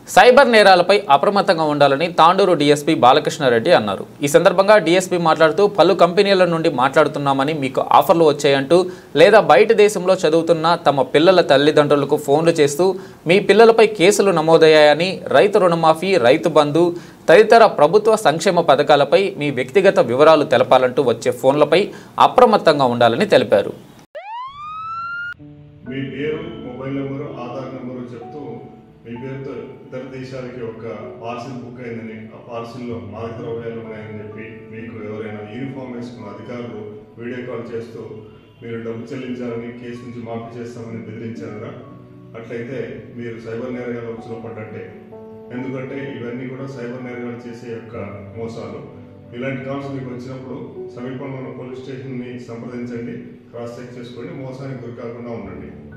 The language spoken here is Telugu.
సైబర్ నేరాలపై అప్రమత్తంగా ఉండాలని తాండూరు డీఎస్పీ బాలకృష్ణారెడ్డి అన్నారు. ఈ సందర్భంగా డీఎస్పీ మాట్లాడుతూ పలు కంపెనీల నుండి మాట్లాడుతున్నామని, మీకు ఆఫర్లు వచ్చాయంటూ లేదా బయట దేశంలో చదువుతున్న తమ పిల్లల తల్లిదండ్రులకు ఫోన్లు చేస్తూ మీ పిల్లలపై కేసులు నమోదయ్యాయని, రైతు రుణమాఫీ, రైతు బంధు తదితర ప్రభుత్వ సంక్షేమ పథకాలపై మీ వ్యక్తిగత వివరాలు తెలపాలంటూ వచ్చే ఫోన్లపై అప్రమత్తంగా ఉండాలని తెలిపారు. మీ పేరు, మొబైల్ నెంబరు, ఆధార్ నెంబరు చెప్తూ మీ పేరుతో ఇతర దేశాలకి ఒక పార్సిల్ బుక్ అయిందని, ఆ పార్సిల్లో మాదక ద్రవ్యాలు ఉన్నాయని చెప్పి మీకు ఎవరైనా యూనిఫామ్ వేసుకున్న అధికారులు వీడియో కాల్ చేస్తూ మీరు డబ్బు చెల్లించాలని, కేసు నుంచి మాఫీ చేస్తామని బెదిరించారా? అట్లయితే మీరు సైబర్ నేరగాల ఉచ్చులో పడ్డట్టే. ఎందుకంటే ఇవన్నీ కూడా సైబర్ నేరగాలు చేసే యొక్క మోసాలు. ఇలాంటి కాల్స్ మీకు వచ్చినప్పుడు సమీపంలో ఉన్న పోలీస్ స్టేషన్ని సంప్రదించండి, క్రాస్ చెక్ చేసుకోండి, మోసానికి గురి కాకుండా ఉండండి.